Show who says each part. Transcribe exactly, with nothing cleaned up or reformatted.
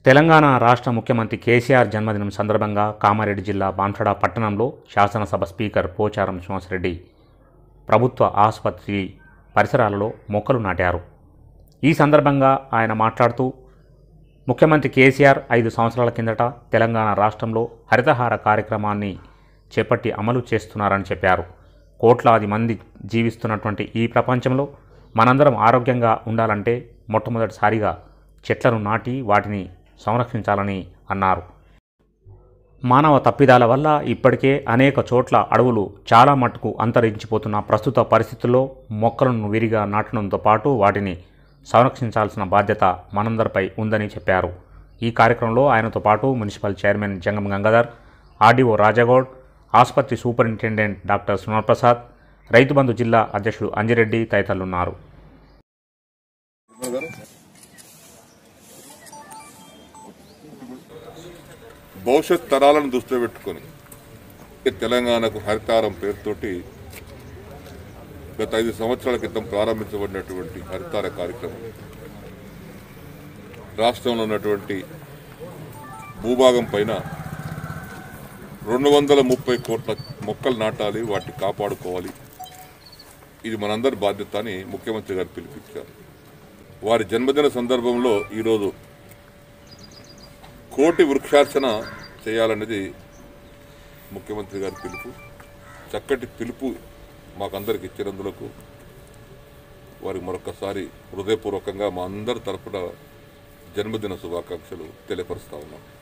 Speaker 1: తెలంగాణ రాష్ట్ర ముఖ్యమంత్రి కేసీఆర్ జన్మదినం సందర్భంగా కామారెడ్డి జిల్లా బాన్సడ పట్టణంలో శాసనసభ స్పీకర్ పోచారం శ్రీనివాసరెడ్డి ప్రభుత్వ ఆసుపత్రి పరిసరాలలో మొక్కలు నాటారు. ఈ సందర్భంగా ఆయన మాట్లాడుతూ ముఖ్యమంత్రి కేసీఆర్ ఐదు సంవత్సరాల కిందట తెలంగాణ రాష్ట్రంలో హరితహార కార్యక్రమాన్ని చేపట్టి అమలు చేస్తున్నారని చెప్పారు. కోట్లాది మంది జీవిస్తున్నటువంటి ఈ ప్రపంచంలో మనందరం ఆరోగ్యంగా ఉండాలంటే మొట్టమొదటిసారిగా చెట్లను నాటి వాటిని సంరక్షించాలని అన్నారు. మానవ తప్పిదాల వల్ల ఇప్పటికే అనేక చోట్ల అడవులు చాలా మట్టుకు అంతరించిపోతున్న ప్రస్తుత పరిస్థితుల్లో మొక్కలను విరిగా నాటడంతో పాటు వాటిని సంరక్షించాల్సిన బాధ్యత మనందరిపై ఉందని చెప్పారు. ఈ కార్యక్రమంలో ఆయనతో పాటు municipal chairman Jangam Gangadhar, RDO Rajagoud, ఆసుపత్రి సూపరింటెండెంట్ డాక్టర్ సునర్ ప్రసాద్, రైతు బంధు జిల్లా అధ్యక్షుడు అంజిరెడ్డి తదితరులున్నారు.
Speaker 2: భవిష్యత్ తరాలను దృష్టిలో పెట్టుకొని తెలంగాణకు హరితారం పేరుతోటి గత ఐదు సంవత్సరాల క్రితం ప్రారంభించబడినటువంటి హరితార కార్యక్రమం రాష్ట్రంలో ఉన్నటువంటి భూభాగం పైన రెండు వందల ముప్పై కోట్ల మొక్కలు నాటాలి, వాటిని కాపాడుకోవాలి. ఇది మనందరి బాధ్యత అని ముఖ్యమంత్రి గారు పిలుపునిచ్చారు. వారి జన్మదిన సందర్భంలో ఈరోజు కోటి వృక్షార్చన చేయాలనేది ముఖ్యమంత్రి గారి పిలుపు. చక్కటి పిలుపు మాకందరికి ఇచ్చినందులకు వారికి మరొకసారి హృదయపూర్వకంగా మా అందరి తరపున జన్మదిన శుభాకాంక్షలు తెలియపరుస్తా ఉన్నాం.